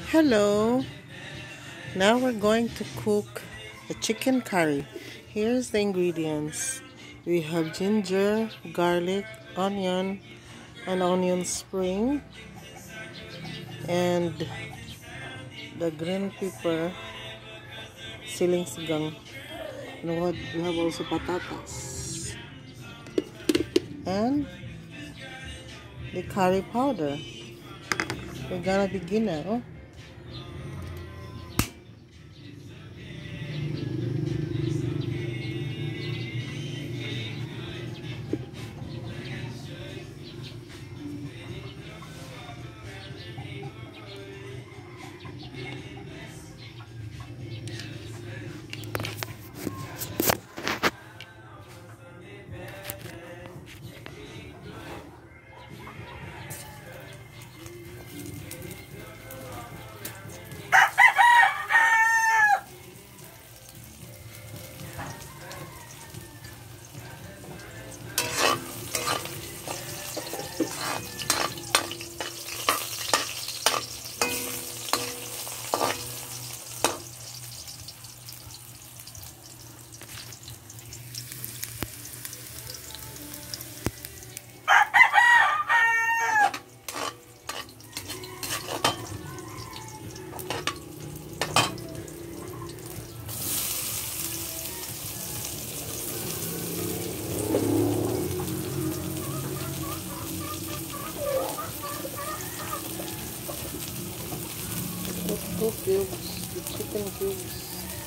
Hello, now we're going to cook a chicken curry. Here's the ingredients. We have ginger, garlic, onion, an onion spring, and the green pepper, siling sigang. And we have also patatas and the curry powder. We're gonna begin now. Two cubes, the chicken cubes.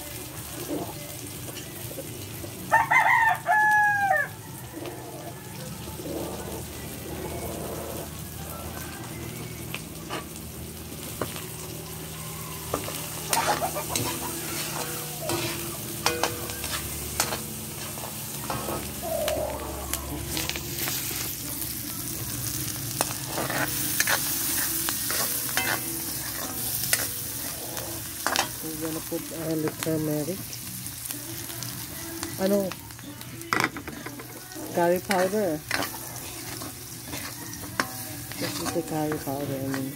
We're gonna put the turmeric. Ano? Curry powder. This is the curry powder, I mean.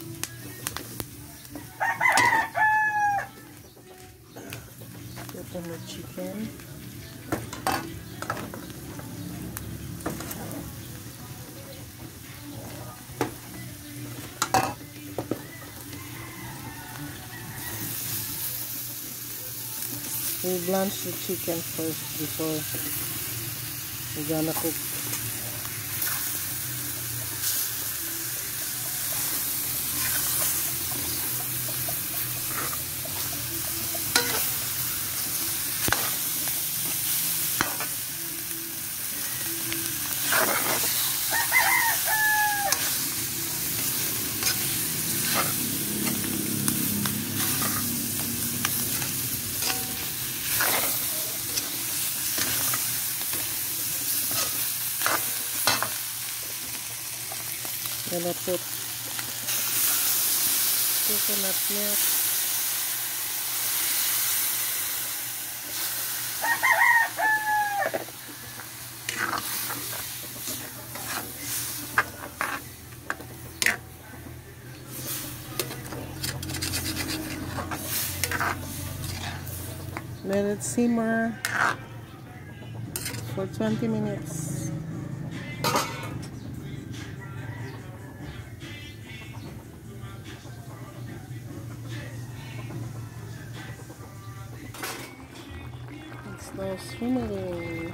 Put on the chicken. We blanch the chicken first before we're gonna cook. Gonna put coconut milk, let it simmer for 20 minutes. It's now simmering.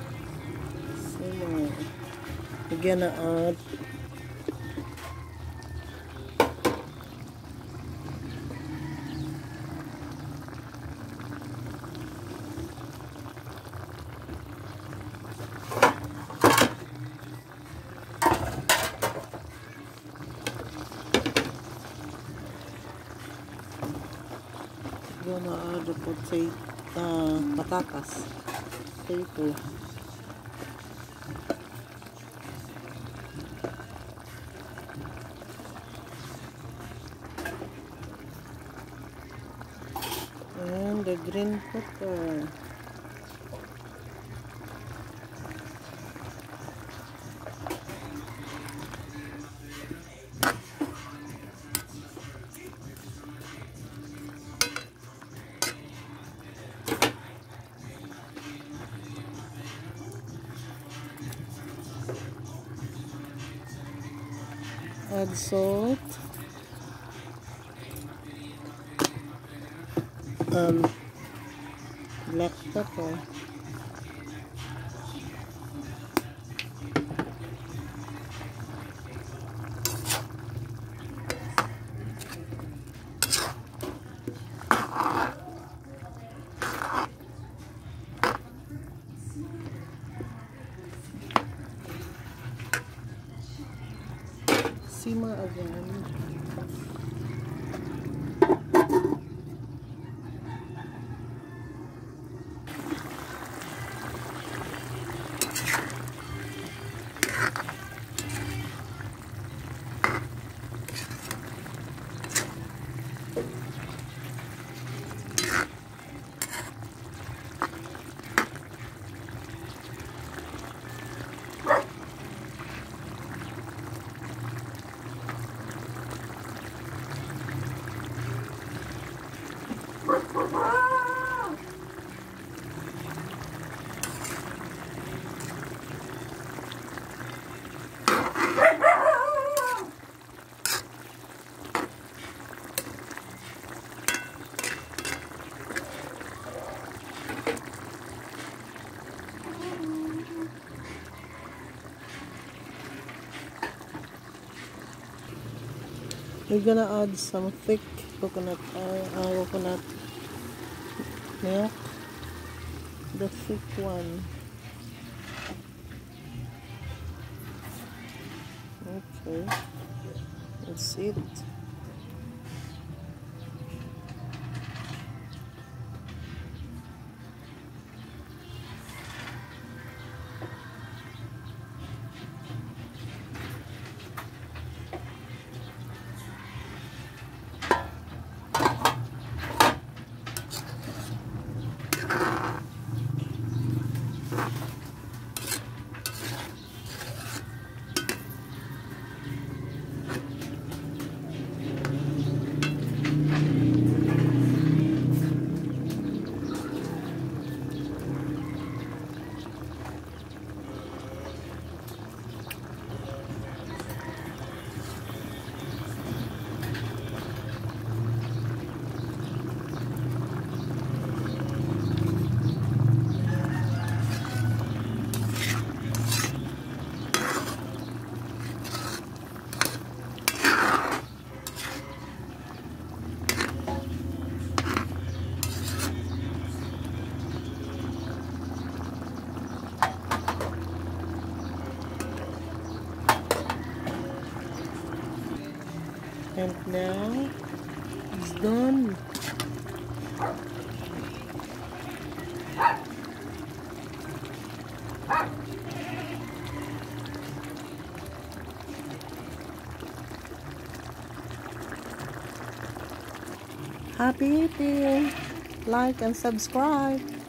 We're gonna add the patatas. Potato. And the green pepper. add salt, black pepper, simmer again. We're gonna add some thick coconut milk, the thick one. Okay, that's it. And now it's done. Happy eating! Like and subscribe.